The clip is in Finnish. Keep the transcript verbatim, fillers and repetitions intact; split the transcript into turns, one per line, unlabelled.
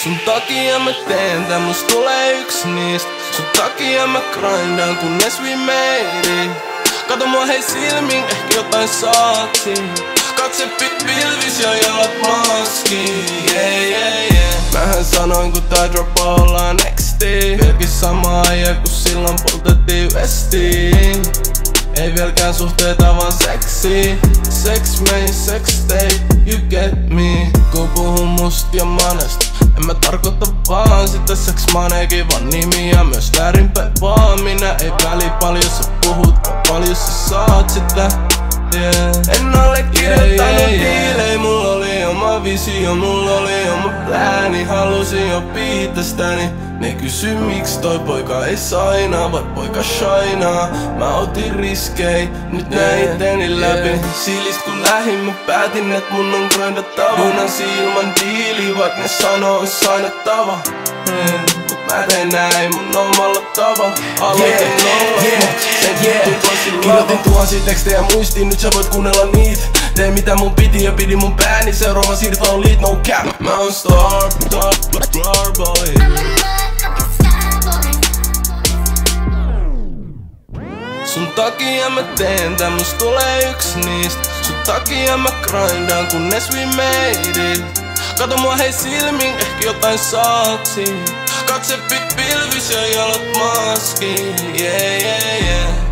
Sun takia mä teen tän, must tulee yks niistä. Sun takia mä grindaan, kunnes we made it. Kato mua hei silmin, ehkä jotain saatiin. Katse pilvis ja jalat maskiin, yeah, yeah, yeah. Mähän sanoin kun tää droppa ollaan nextiin. Vieläkin sama ajan kun silloin poltettiin vestiin. Ei vieläkään suhteita vaan seksi. Sex main, sex tape, you get me. Kun puhun must ja manesta, en mä tarkoita vaan sitä sex maneekin, vaan nimiä myös väärinpäin vaan. Minä ei väli paljon sä puhut, vaan paljon sä saat sitä, yeah. En ole kirjoittanut yeah, yeah, yeah. Diilei, mulla oli oma visio, mulla oli oma plääni. Halusin jo piitästäni. Ne kysy miksi toi poika ei sainaa, vai poika shinaa. Mä otin riskei, nyt näin iteni läpi. Siilist kun lähin mä päätin et mun on grindattava. Junasin ilman diili, vaik ne sanoo ois sainattava, yeah. Mut mä tein näin mun omalla tavalla. Aloitin nolla, sen kittin tosin lava. Kirjoitin tuhansia tekstejä muistiin, nyt sä voit kuunnella niitä. Tein mitä mun piti ja pidi mun pääni. Seuraava siirto on lead, no cap. Mä oon star, star, star boy. Sun takia mä teen tän, must tulee yks niistä. Sun takia mä grindaan, kunnes we made it. Kato mua hei silmin, ehkä jotain saatiin. Katse pilvis ja jalat maskiin, yeah, yeah, yeah.